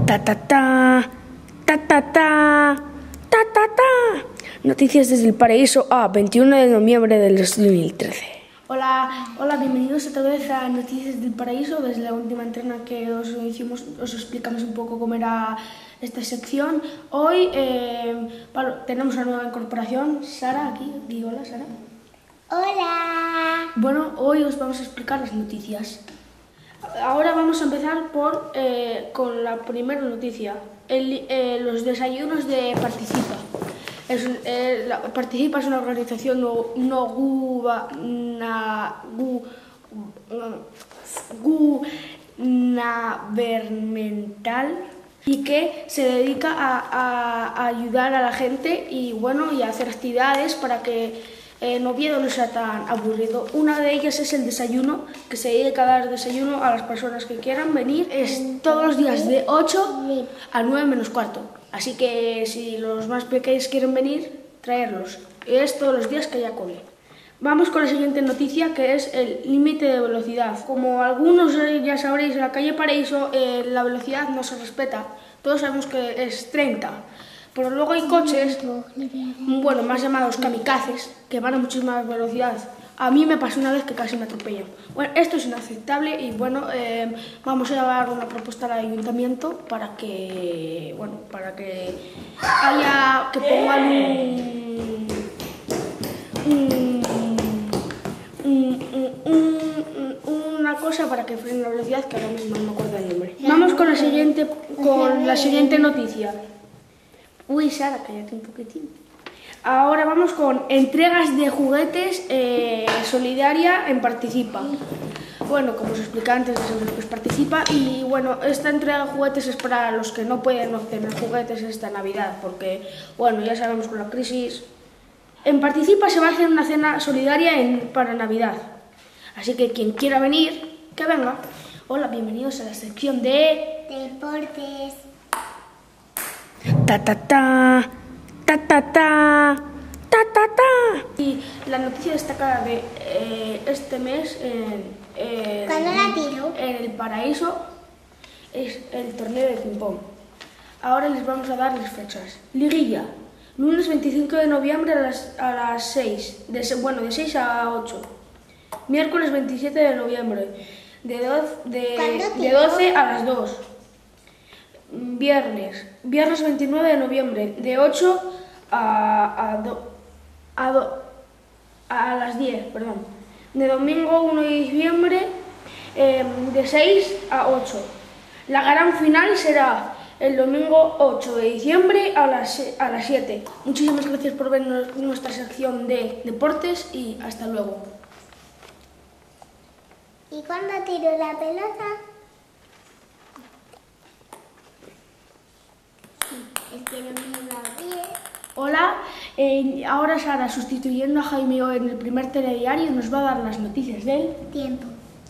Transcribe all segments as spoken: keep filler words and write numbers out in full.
Ta ta ta, ta ta ta, ta ta ta. Noticias desde el paraíso a veintiuno de noviembre del dos mil trece. Hola, hola, bienvenidos otra vez a Noticias del Paraíso. Desde la última entrena que os hicimos, os explicamos un poco cómo era esta sección. Hoy eh, bueno, tenemos una nueva incorporación, Sara, aquí. Di hola, Sara. Hola. Bueno, hoy os vamos a explicar las noticias. Ahora vamos a empezar por eh, con la primera noticia, el, eh, los desayunos de Participa. Es, eh, la, Participa es una organización no, no gubernamental y que se dedica a, a, a ayudar a la gente y bueno y a hacer actividades para que en Oviedo no sea tan aburrido. Una de ellas es el desayuno, que se dedica a dar desayuno a las personas que quieran venir. Es todos los días de ocho a nueve menos cuarto. Así que si los más pequeños quieren venir, traerlos. Es todos los días que haya cole. Vamos con la siguiente noticia, que es el límite de velocidad. Como algunos ya sabréis, en la calle Paraíso eh, la velocidad no se respeta. Todos sabemos que es treinta. Pero luego hay coches, bueno, más llamados kamikazes, que van a muchísima velocidad. A mí me pasó una vez que casi me atropellan. Bueno, esto es inaceptable y bueno, eh, vamos a llevar una propuesta al ayuntamiento para que, bueno, para que haya, que pongan un, un, un, un, un, una cosa para que frene la velocidad, que ahora mismo no me acuerdo el nombre. Vamos con la siguiente, con la siguiente noticia. Uy, Sara, cállate un poquitín. Ahora vamos con entregas de juguetes eh, solidaria en Participa. Bueno, como os expliqué antes, pues Participa. Y bueno, esta entrega de juguetes es para los que no pueden obtener juguetes esta Navidad, porque, bueno, ya sabemos con la crisis. En Participa se va a hacer una cena solidaria en, para Navidad. Así que quien quiera venir, que venga. Hola, bienvenidos a la sección de Deportes. Ta ta ta, ta ta ta, ta ta ta. Y la noticia destacada de eh, este mes en, en, ¿Cuándo la tiro? en el Paraíso es el torneo de ping-pong. Ahora les vamos a dar las fechas. Liguilla, lunes veinticinco de noviembre a las, a las seis, de, bueno, de seis a ocho. Miércoles veintisiete de noviembre, de, doce, de, de doce a las dos. Viernes, viernes veintinueve de noviembre, de ocho a, a, do, a, do, a las diez, perdón. De domingo uno de diciembre, eh, de seis a ocho. La gran final será el domingo ocho de diciembre a las, a las siete. Muchísimas gracias por ver nuestra sección de deportes y hasta luego. ¿Y cuándo tiro la pelota? Es que no me va bien. Hola, eh, ahora Sara, sustituyendo a Jaime en el primer telediario, nos va a dar las noticias del Tiempo.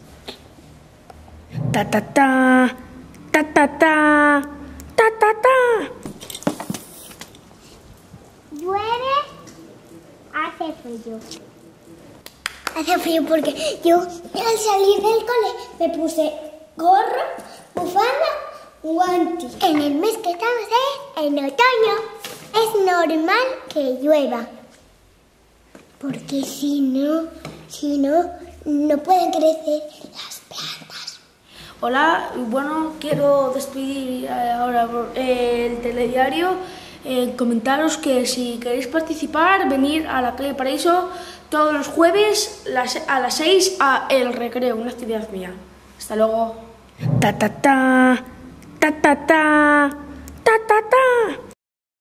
Ta ta ta, ta ta ta, ta ta ta. Llueve, hace frío. Hace frío porque yo al salir del cole me puse gorro, bufanda, guantes. En el mes que estamos ¿eh? en otoño es normal que llueva. Porque si no, si no, no pueden crecer las plantas. Hola, bueno, quiero despedir ahora eh, el telediario. Eh, comentaros que si queréis participar, venir a la calle Paraíso todos los jueves las, a las seis a El Recreo, una actividad mía. Hasta luego. Ta ta ta, ta ta ta, ta ta ta.